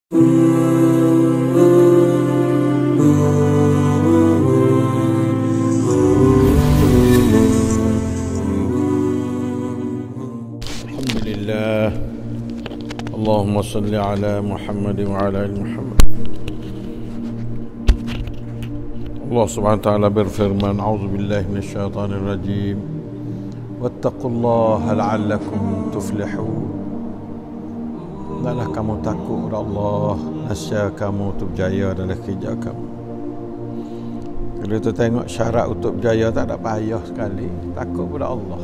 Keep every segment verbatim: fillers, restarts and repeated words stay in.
Alhamdulillah. Allahumma salli ala Muhammad wa ala ali Muhammad. Allah Subhanahu wa taala berfirman, a'udzu billahi minasyaitonir rajim. Wattaqullaha la'allakum tuflihun. Hendaklah kamu takut kepada Allah, nescaya kamu untuk berjaya dalam kerja kamu. Kalau kita tengok syarat untuk berjaya, tak ada payah sekali. Takut kepada Allah.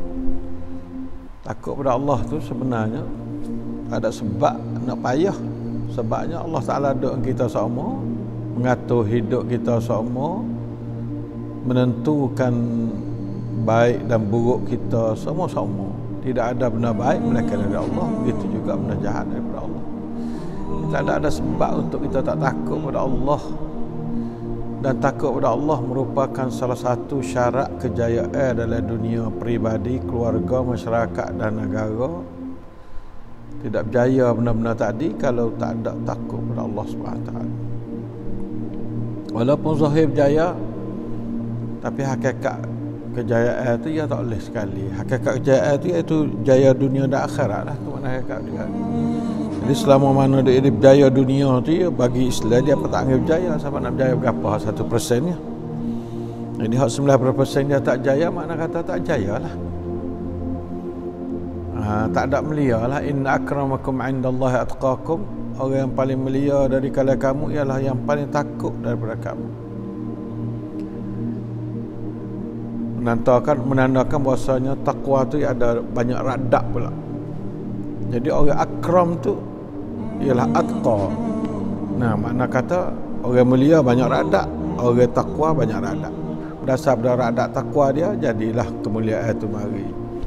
Takut kepada Allah tu sebenarnya tak ada sebab nak payah. Sebabnya Allah Ta'ala doa kita semua, mengatur hidup kita semua, menentukan baik dan buruk kita semua-semua. Tidak ada benda baik melainkan dari Allah, begitu juga benda jahat daripada Allah. Kita tak ada sebab untuk kita tak takut kepada Allah. Dan takut kepada Allah merupakan salah satu syarat kejayaan dalam dunia peribadi, keluarga, masyarakat dan negara. Tidak berjaya benda-benda tadi kalau tak ada takut kepada Allah subhanahu wa taala. Walaupun zahir berjaya, tapi hakikat kejayaan itu ia tak boleh sekali. Hakikat kejayaan itu iaitu jaya dunia dan akhirat lah. Tu mana hakikat dia. Jadi selama mana dia berjaya dunia tu, ya, bagi Islam dia tak anggap berjaya. Sampai nak berjaya berapa? Satu persennya. Jadi hak sembilan puluh persen dia tak jaya, makna kata tak jaya lah. Ha, tak ada melia lah. Inna akramakum indallahi atqakum. Orang yang paling melia dari kalangan kamu ialah yang paling takut daripada kamu. Menandakan, menandakan bahasanya takwa tu ada banyak radak pula. Jadi orang akram tu ialah atqa. Nah, makna kata orang mulia banyak radak, orang takwa banyak radak. Berdasar pada radak takwa dia, jadilah kemuliaan itu mari.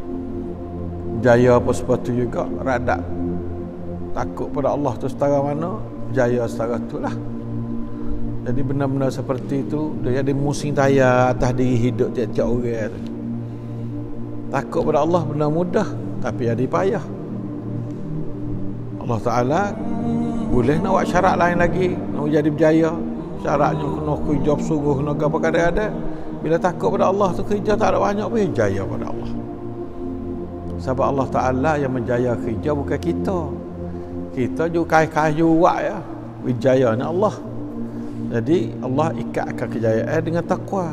Jaya apa sepatu juga radak. Takut pada Allah tu setara mana, jaya setara itulah. Jadi benda-benda seperti itu dia jadi musing tayar atas diri hidup tiap-tiap orang tu. Takut pada Allah benda mudah, tapi ada payah. Allah Ta'ala boleh nak buat syarat lain lagi nak jadi berjaya. Syaratnya kena kerja sungguh, kena apa kadang-kadang. Bila takut pada Allah tu kerja tak ada banyak pun jaya pada Allah. Sebab Allah Ta'ala yang menjaya kerja, bukan kita. Kita juga kaya-kaya buat ya. Wijayanya Allah. Jadi Allah ikatkan kejayaan dengan takwa,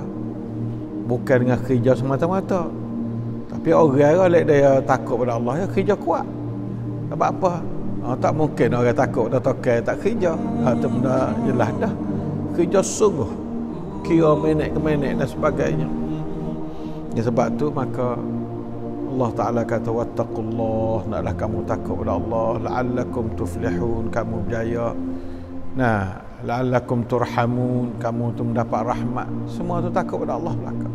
bukan dengan kerja semata-mata. Tapi orang kalau dia takut pada Allah, ya kerja kuat. Sebab apa? Ha, tak mungkin orang takut dah tokai tak kerja. Ha, itu benda jelas dah. Kerja sungguh, kira minit ke minit dan sebagainya. Ya, sebab tu maka Allah Ta'ala kata wattaqullah, naklah kamu takut pada Allah, la'allakum tuflihun, kamu berjaya. Nah, la'allakum turhamun, kamu tu mendapat rahmat. Semua tu takut pada Allah belakang.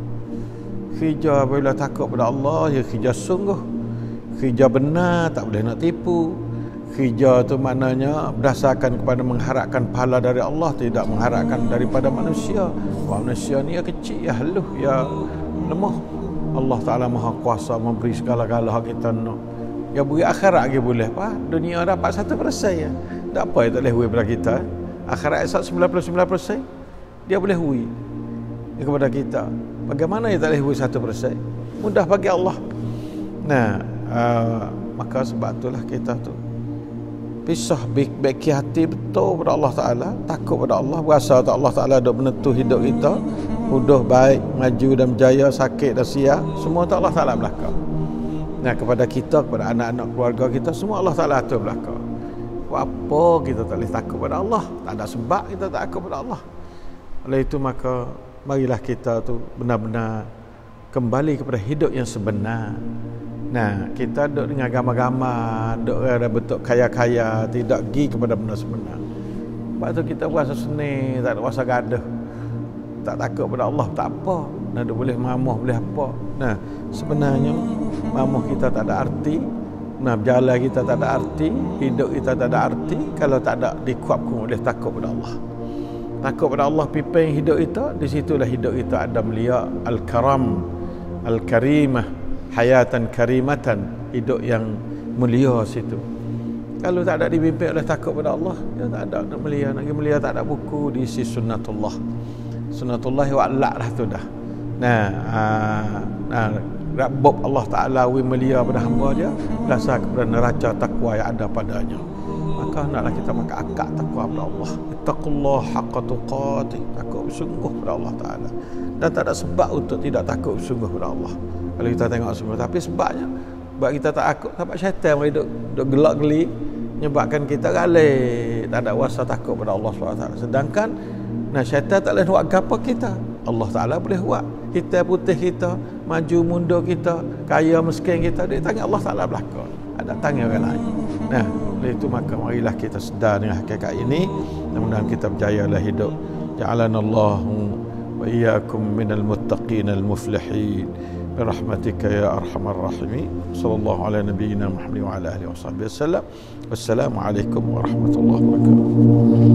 Kerja bila takut pada Allah, ya kerja sungguh, kerja benar, tak boleh nak tipu. Kerja tu maknanya berdasarkan kepada mengharapkan pahala dari Allah, tidak mengharapkan daripada manusia. Wah, manusia ni ya kecil, ya haluh, ya lemah. Allah Ta'ala maha kuasa memberi segala-gala hak kita nak. Ya beri akhirat lagi boleh apa? Dunia dapat satu persen ya. Tak apa yang tak boleh hui pada kita. Akhirat esok sembilan puluh sembilan persen dia boleh hui kepada kita. Bagaimana dia tak boleh hui satu persen? Mudah bagi Allah. Nah, uh, maka sebab itulah kita tu pisah baik-baik hati betul pada Allah Ta'ala, takut pada Allah, berasa tak Allah Ta'ala duk menentu hidup kita, mudah baik, maju dan berjaya, sakit dan siap, semua tak Allah Ta'ala belakang. Nah, kepada kita, kepada anak-anak keluarga kita, semua Allah Ta'ala atur belakang. Apa kita tak boleh takut pada Allah? Tak ada sebab kita tak takut pada Allah. Oleh itu maka marilah kita tu benar-benar kembali kepada hidup yang sebenar. Nah, kita duduk dengan gama-gama, duduk ada bentuk kaya-kaya, tidak pergi kepada benda sebenar. Sebab tu kita puasa seni, tak ada puasa gaduh, tak takut pada Allah, tak apa. Nah, dia boleh mamuh, boleh apa. Nah, sebenarnya mamuh kita tak ada arti. Nah, berjalan kita tak ada arti, hidup kita tak ada arti kalau tak ada dikuatkan oleh takut pada Allah. Takut pada Allah pimpin hidup kita, di situlah hidup kita ada mulia, al-karam, al-karimah, hayatan karimatan, hidup yang mulia situ. Kalau tak ada dipimpin oleh takut pada Allah, ya tak ada nak melia, nak pergi melia tak ada buku diisi sunnatullah. Sunnatullah wa'ala lah tu dah. Nah, aa, nah Rabbub Allah Ta'ala wi melia pada hamba dia berasal kepada neraca takwa yang ada padanya. Maka hendaklah kita maka akad takwa pada Allah. Ittaqullah haqqa tuqatih, takut sungguh pada Allah Ta'ala. Dan tak ada sebab untuk tidak takut sungguh pada Allah. Kalau kita tengok semua, tapi sebabnya sebab kita tak takut, sebab syaitan mari duk, duk gelak-geli menyebabkan kita galih, tak ada rasa takut pada Allah subhanahu wa taala. Sedangkan nah syaitan tak boleh buat apa kita. Allah Ta'ala boleh buat. Kita putih kita, maju mundur kita, kaya miskin kita, di tangan Allah Ta'ala belakang. Ada tangan orang lain. Nah, oleh itu maka marilah kita sedar dengan hakikat ini. Mudah-mudahan kita berjaya dalam hidup. Ja'alanallahu wa iyyakum minal muttaqin al-muflihin. Birahmatika ya arhamar rahimin. Sallallahu ala nabiyyina Muhammad wa ala alihi wa sahbihi wasallam. Wassalamualaikum warahmatullahi wabarakatuh.